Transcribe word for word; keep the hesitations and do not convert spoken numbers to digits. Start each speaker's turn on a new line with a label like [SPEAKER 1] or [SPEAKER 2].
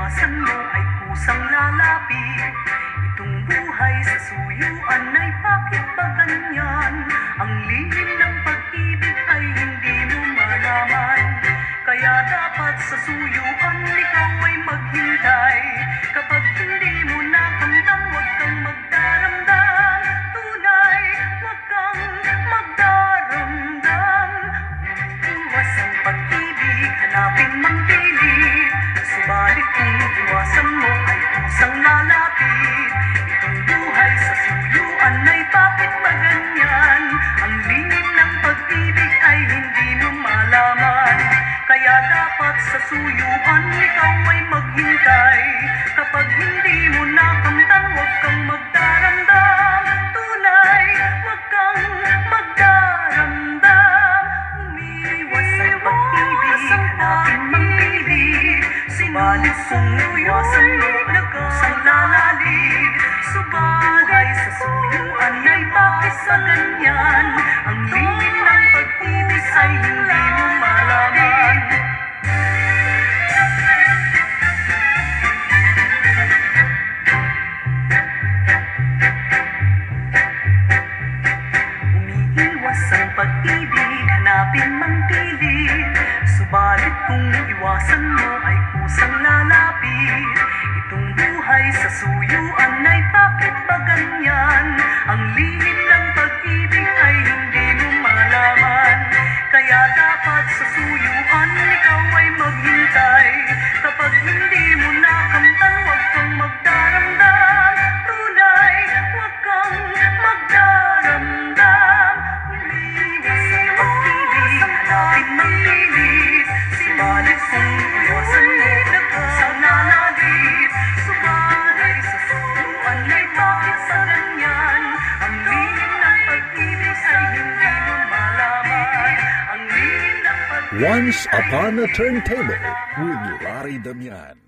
[SPEAKER 1] iwasan mo ay kusang lalapit. Itong buhay sa suyuan ay bakit ba ganyan? Ang lihim ng pag-ibig ay hindi mo malaman. Kaya dapat sa suyuan ikaw ay maghintay. Kapag hindi mo nakamtan, huwag kang magdaramdam. Tunay, huwag kang magdaramdam. Iwas ang pag-ibig, hanapin mang pilit. Subalit kung iwasan mo ay kusang lalapit. Itong buhay sa suyuan ay bakit ba ganyan? Ang lihim ng pag-ibig ay hindi mo malaman. Kaya dapat sa suyuan ikaw ay maghintay. Kapag hindi mo nakamtan, huwag kang magdaramdam. Tunay, huwag kang magdaramdam. Umiwas ang pag-ibig, hanapin mang pilit. Subalit kung iwasan mo ay kusang lalalit. Subalit sa suyuan ay bakit sa ganyan? Ang lihim ng pag-ibig ay hindi mo malaman. Umiiwas ang pag-ibig, hanapin mang pilit. Subalit kung iwasan mo ay kusang lalapit. Itong buhay sa suyuan ay bakit ba ganyan? Ang lihim ng pag-ibig ay hindi mo malaman. Kaya dapat sa suyuan ikaw ay maghintay. Kapag hindi mo nakamtan, huwag kang magdaramdam. Tunay, huwag kang magdaramdam. Umiwas ang pag-ibig, hanapin mang pilit. Subalit kung iwasan mo ay kusang lalalit. Subalit sa suyuan ay bakit sa ganyan? Ang lihim ng pag-ibig ay hindi mo malaman. Ang lihim ng pag-ibig.
[SPEAKER 2] Once Upon a Turntable with Larry Damian.